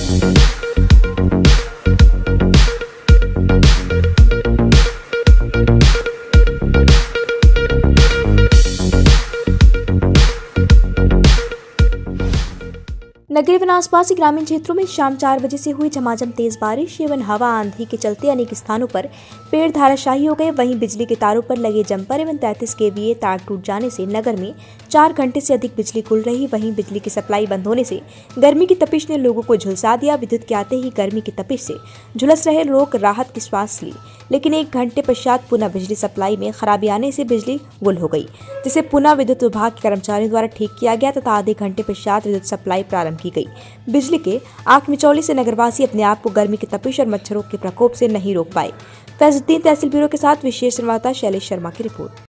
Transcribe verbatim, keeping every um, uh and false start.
नगरीय व आसपास के ग्रामीण क्षेत्रों में शाम चार बजे से हुई झमाझम तेज बारिश एवं हवा आंधी के चलते अनेक स्थानों पर पेड़ धाराशायी हो गए। वहीं बिजली के तारों पर लगे जंपर एवं तैंतीस केवीए तार टूट जाने से नगर में चार घंटे से अधिक बिजली गुल रही। वहीं बिजली की सप्लाई बंद होने से गर्मी की तपिश ने लोगों को झुलसा दिया। विद्युत के आते ही गर्मी की तपिश से झुलस रहे लोग राहत की श्वास ली, लेकिन एक घंटे पश्चात पुनः बिजली सप्लाई में खराबी आने से बिजली गुल हो गई, जिसे पुनः विद्युत विभाग के कर्मचारियों द्वारा ठीक किया गया तथा आधे घंटे पश्चात विद्युत सप्लाई प्रारंभ की गई। बिजली के आंख मिचौली से नगरवासी अपने आप को गर्मी की तपिश और मच्छरों के प्रकोप से नहीं रोक पाए। फैजुद्दीन तहसील ब्यूरो के साथ विशेष संवाददाता शैलेश शर्मा की रिपोर्ट।